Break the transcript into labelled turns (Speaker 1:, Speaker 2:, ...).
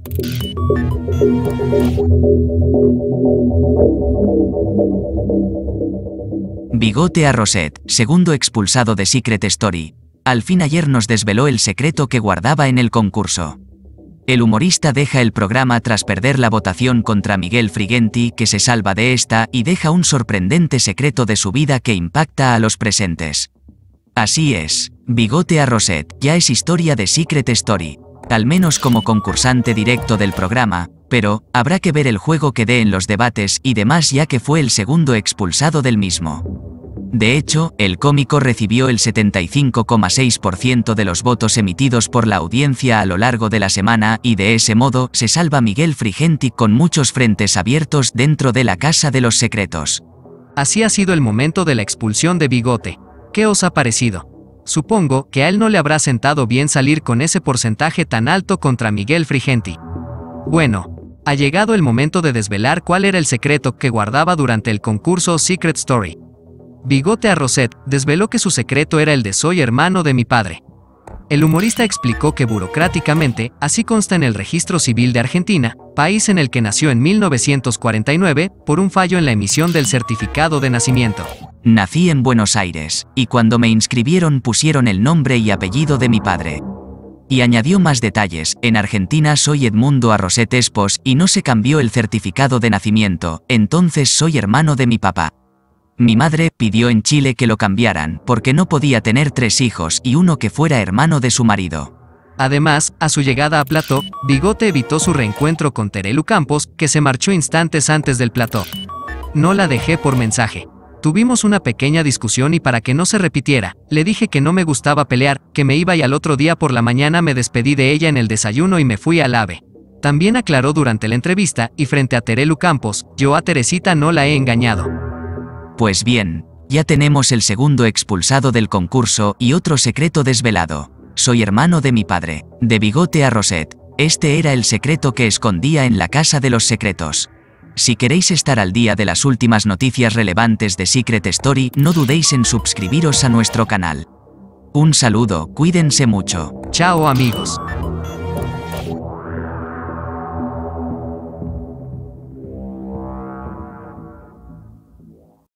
Speaker 1: Bigote a Rosette, segundo expulsado de Secret Story. Al fin ayer nos desveló el secreto que guardaba en el concurso. El humorista deja el programa tras perder la votación contra Miguel Frigenti, que se salva de esta y deja un sorprendente secreto de su vida que impacta a los presentes. Así es, Bigote a Rosette ya es historia de Secret Story, al menos como concursante directo del programa, pero habrá que ver el juego que dé en los debates y demás, ya que fue el segundo expulsado del mismo. De hecho, el cómico recibió el 75,6% de los votos emitidos por la audiencia a lo largo de la semana y de ese modo se salva Miguel Frigenti con muchos frentes abiertos dentro de la Casa de los Secretos.
Speaker 2: Así ha sido el momento de la expulsión de Bigote. ¿Qué os ha parecido? Supongo que a él no le habrá sentado bien salir con ese porcentaje tan alto contra Miguel Frigenti. Bueno, ha llegado el momento de desvelar cuál era el secreto que guardaba durante el concurso Secret Story. Bigote a Rosette desveló que su secreto era el de soy hermano de mi padre. El humorista explicó que burocráticamente, así consta en el Registro Civil de Argentina, país en el que nació en 1949, por un fallo en la emisión del certificado de nacimiento.
Speaker 1: Nací en Buenos Aires, y cuando me inscribieron pusieron el nombre y apellido de mi padre. Y añadió más detalles: en Argentina soy Edmundo a Rosette Espos y no se cambió el certificado de nacimiento, entonces soy hermano de mi papá. Mi madre pidió en Chile que lo cambiaran porque no podía tener 3 hijos y uno que fuera hermano de su marido.
Speaker 2: Además, a su llegada a plató, Bigote evitó su reencuentro con Terelu Campos, que se marchó instantes antes del plató. No la dejé por mensaje. Tuvimos una pequeña discusión y para que no se repitiera, le dije que no me gustaba pelear, que me iba y al otro día por la mañana me despedí de ella en el desayuno y me fui al AVE. También aclaró durante la entrevista, y frente a Terelu Campos, yo a Teresita no la he engañado.
Speaker 1: Pues bien, ya tenemos el segundo expulsado del concurso y otro secreto desvelado. Soy hermano de mi padre, de Bigote a Rosette. Este era el secreto que escondía en la Casa de los Secretos. Si queréis estar al día de las últimas noticias relevantes de Secret Story, no dudéis en suscribiros a nuestro canal. Un saludo, cuídense mucho.
Speaker 2: Chao amigos.